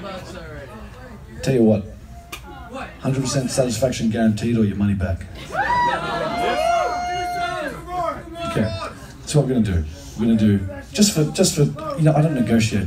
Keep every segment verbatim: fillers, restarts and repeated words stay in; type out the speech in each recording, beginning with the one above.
Tell you what, one hundred percent satisfaction guaranteed or your money back. Okay, that's what we're gonna do. We're gonna do, just for, just for, you know, I don't negotiate.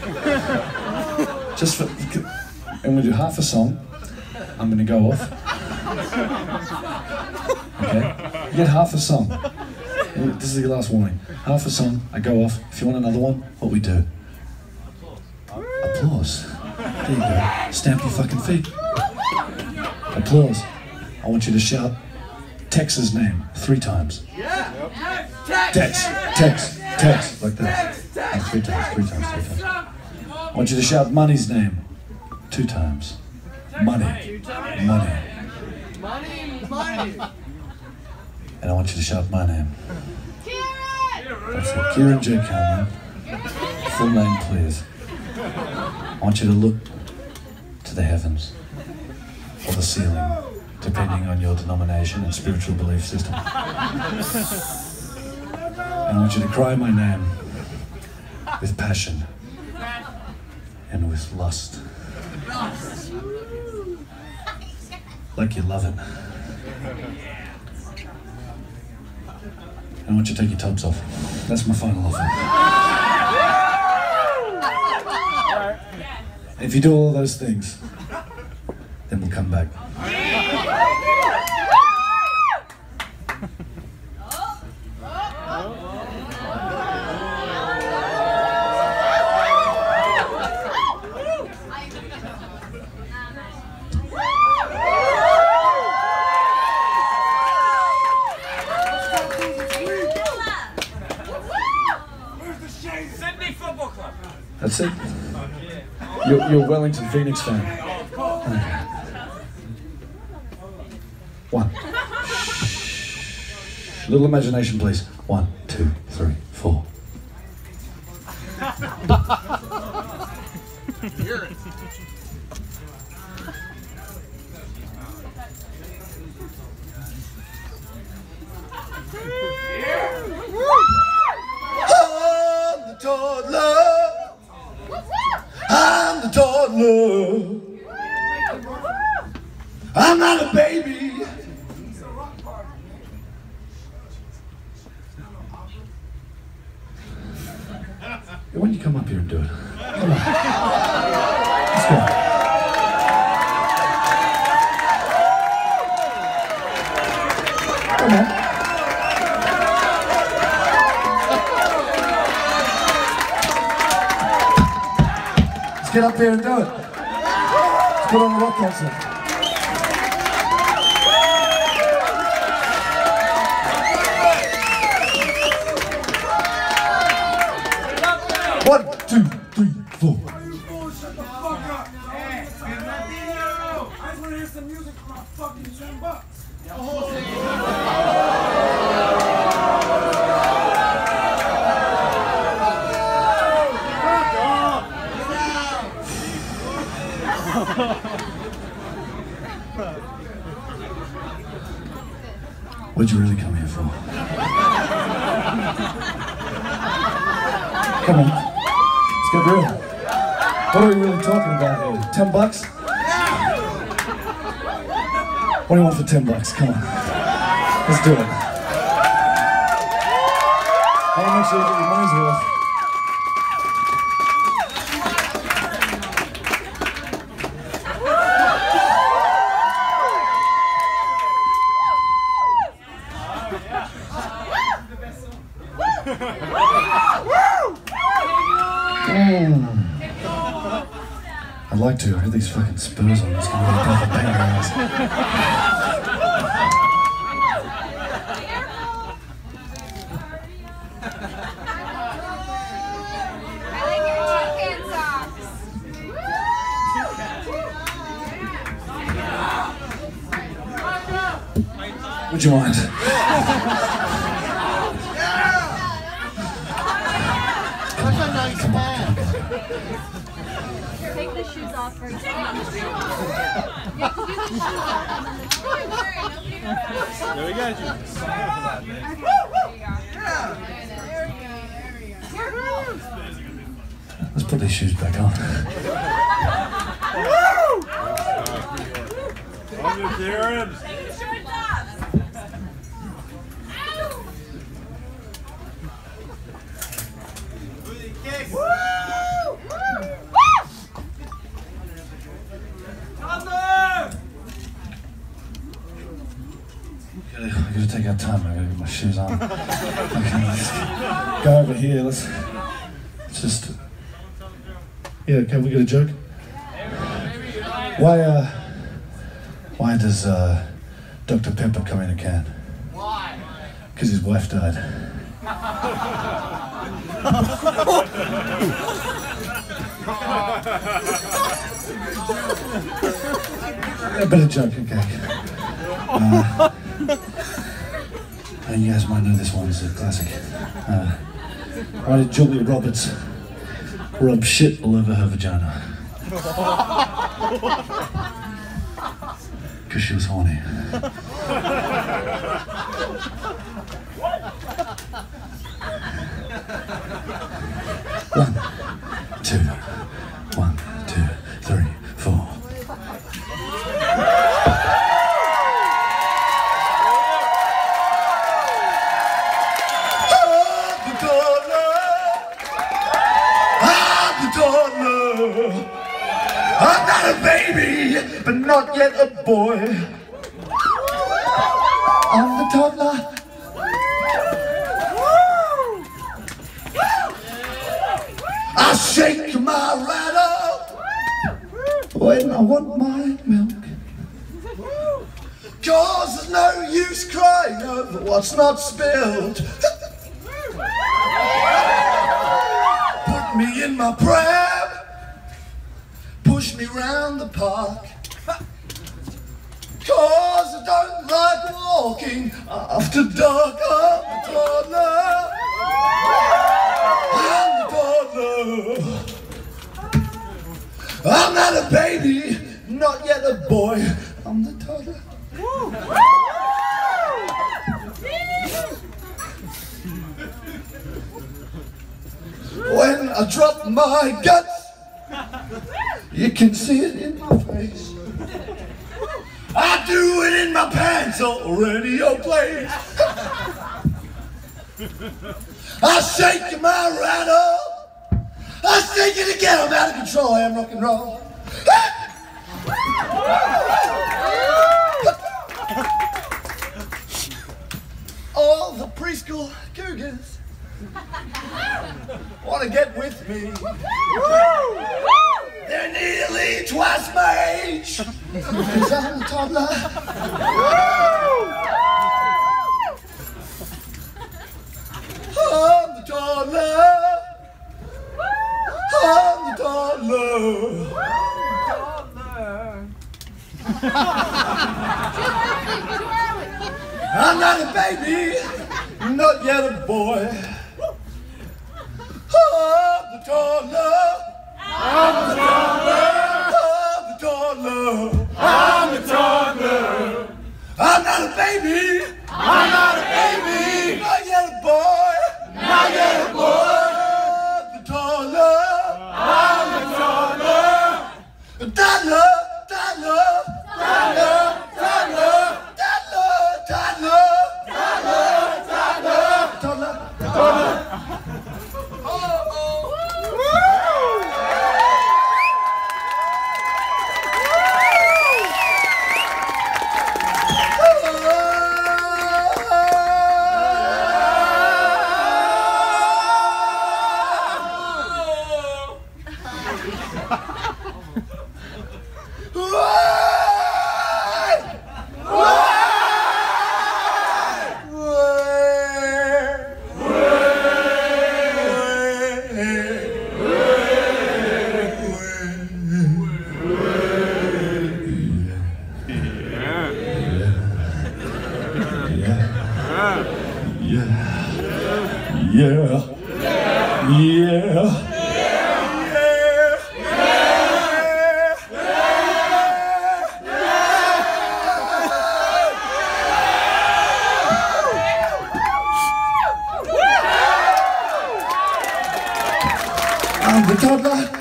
Just for, and we'll do half a song. I'm gonna go off. Okay, you get half a song. This is your last warning. Half a song, I go off. If you want another one, what we do? Applause. There you go. Stamp your fucking feet. Applause. I want you to shout Tex's name three times. Tex, Tex, Tex, like that. Oh, three times, three times, three times. I want you to shout Money's name two times. Money, money. And I want you to shout my name. That's it. Kirin J. Callinan. Full name, please. I want you to look to the heavens or the ceiling, depending on your denomination and spiritual belief system. And I want you to cry my name with passion and with lust. Like you love it. And I want you to take your tops off. That's my final offer. If you do all those things, then we'll come back. That's it. You're, you're a Wellington Phoenix fan. Okay. One. Little imagination, please. One, two, three, four. I'm the toddler. I'm the toddler. I'm not a baby. Why don't you come up here and do it? Come on. Let's go. Come on. Get up there and do it. Let's put on a rock concert. One, two, three, four. Shut the fuck up. Hey, I just want to hear some music for my fucking ten bucks. What'd you really come here for? Come on, let's get real. What are we really talking about here? Ten bucks? What do you want for ten bucks? Come on, let's do it. I want to make sure you get your money's worth. Mm. I'd like to. I had these fucking spurs on. It's gonna be a proper pain in the ass. I like your chicken socks. Would you mind? Come on, come on, come on. Take the shoes off first. Yeah, take the shoes off. There we go. Let's put these shoes back on. Kirin. I gotta take our time. I gotta get my shoes on. Okay, let's go over here. Let's, let's just. Yeah, okay, we got a joke. Why, uh, why does uh, Doctor Pepper come in a can? Why? Because his wife died. A better joke, okay. Uh, uh, you guys might know this one's a classic. Uh, why did Julia Roberts rub shit all over her vagina? Because she was horny. One, two, one, two, three, four. I'm not a baby, but not yet a boy. I'm the toddler. I shake my rattle when I want my milk. Cause there's no use crying over what's not spilled. Put me in my pram, push me round the park. Cause I don't like walking after dark. I'm the toddler. I'm the toddler. I'm not a baby, not yet a boy. I'm the toddler. When I drop my guts, you can see it in my face. I do it in my pants or radio plays. I shake my rattle. I shake it again. I'm out of control. I am rock and roll. All the preschool cougars want to get with me. They're nearly twice my age, because I'm the toddler. I'm the toddler. I'm the toddler. I'm not a baby, not yet a boy. I'm the toddler. I'm the toddler. I'm the toddler. I'm the toddler. I'm not a baby. I'm not a baby. Not yet a boy. Not yet a boy. I'm the toddler. I'm the toddler. Toddler. Toddler. Toddler. Toddler. Toddler. Toddler. Toddler. Toddler. Toddler. Yeah. Yeah. Yeah. I'm the toddler.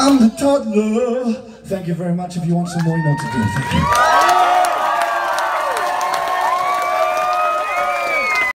I'm the toddler. Thank you very much. If you want some more, you know what to do. Thank you.